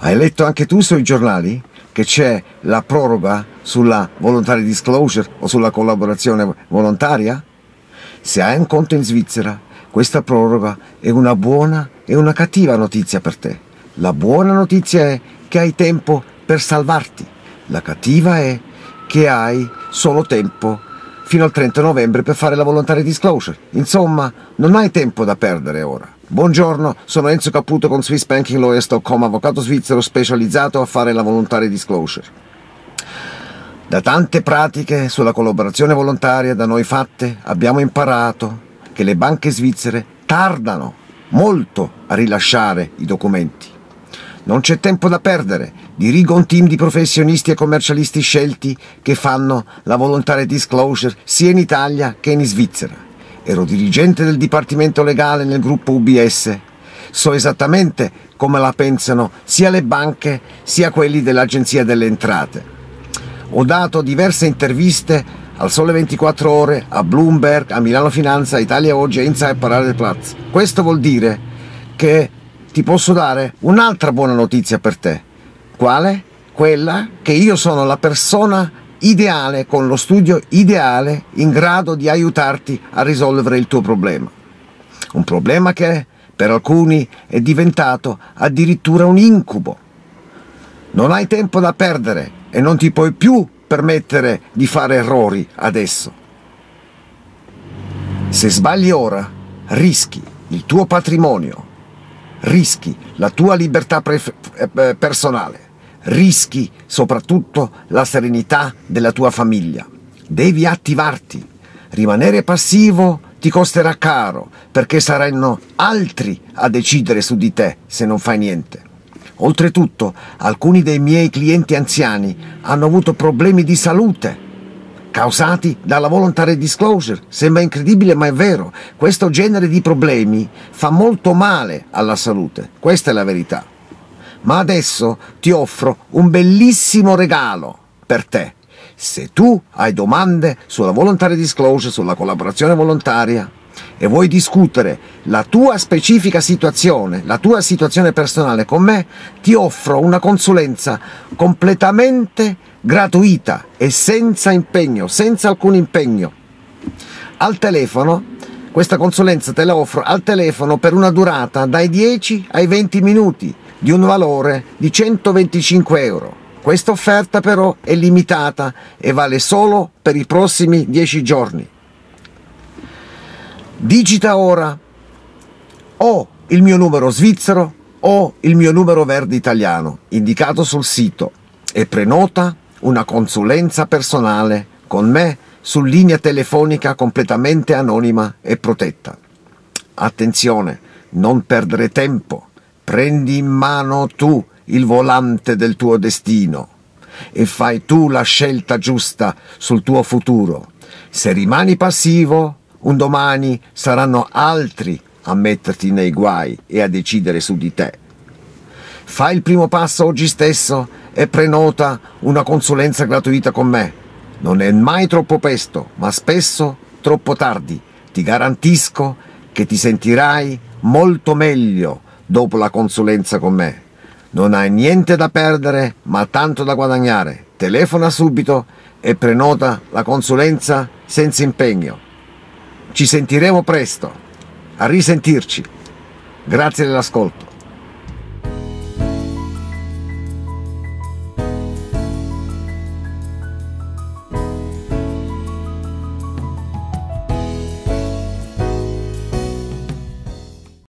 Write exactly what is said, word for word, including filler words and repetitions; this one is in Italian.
Hai letto anche tu sui giornali che c'è la proroga sulla voluntary disclosure o sulla collaborazione volontaria? Se hai un conto in Svizzera, questa proroga è una buona e una cattiva notizia per te. La buona notizia è che hai tempo per salvarti. La cattiva è che hai solo tempo fino al trenta novembre per fare la voluntary disclosure. Insomma, non hai tempo da perdere ora. Buongiorno, sono Enzo Caputo con Swiss Banking Lawyers punto com, avvocato svizzero specializzato a fare la voluntary disclosure. Da tante pratiche sulla collaborazione volontaria da noi fatte, abbiamo imparato che le banche svizzere tardano molto a rilasciare i documenti. Non c'è tempo da perdere, dirigo un team di professionisti e commercialisti scelti che fanno la voluntary disclosure sia in Italia che in Svizzera. Ero dirigente del dipartimento legale nel gruppo U B S. So esattamente come la pensano sia le banche sia quelli dell'Agenzia delle Entrate. Ho dato diverse interviste al Sole ventiquattro Ore, a Bloomberg, a Milano Finanza, a Italia Oggi, a Inside Parade Platz. Questo vuol dire che ti posso dare un'altra buona notizia per te. Quale? Quella che io sono la persona ideale, con lo studio ideale, in grado di aiutarti a risolvere il tuo problema. Un problema che per alcuni è diventato addirittura un incubo. Non hai tempo da perdere e non ti puoi più permettere di fare errori adesso. Se sbagli ora, rischi il tuo patrimonio, rischi la tua libertà personale, rischi soprattutto la serenità della tua famiglia. Devi attivarti. Rimanere passivo ti costerà caro, perché saranno altri a decidere su di te se non fai niente. Oltretutto, alcuni dei miei clienti anziani hanno avuto problemi di salute causati dalla voluntary disclosure. Sembra incredibile, ma è vero. Questo genere di problemi fa molto male alla salute. Questa è la verità. Ma adesso ti offro un bellissimo regalo per te. Se tu hai domande sulla voluntary disclosure, sulla collaborazione volontaria e vuoi discutere la tua specifica situazione, la tua situazione personale con me, ti offro una consulenza completamente gratuita e senza impegno, senza alcun impegno. Al telefono, questa consulenza te la offro al telefono per una durata dai dieci ai venti minuti, di un valore di centoventicinque euro. Questa offerta però è limitata e vale solo per i prossimi dieci giorni. Digita ora o il mio numero svizzero o il mio numero verde italiano indicato sul sito e prenota una consulenza personale con me su linea telefonica completamente anonima e protetta. Attenzione, non perdere tempo. Prendi in mano tu il volante del tuo destino e fai tu la scelta giusta sul tuo futuro. Se rimani passivo, un domani saranno altri a metterti nei guai e a decidere su di te. Fai il primo passo oggi stesso e prenota una consulenza gratuita con me. Non è mai troppo presto, ma spesso troppo tardi. Ti garantisco che ti sentirai molto meglio dopo la consulenza con me. Non hai niente da perdere, ma tanto da guadagnare. Telefona subito e prenota la consulenza senza impegno. Ci sentiremo presto. A risentirci. Grazie dell'ascolto.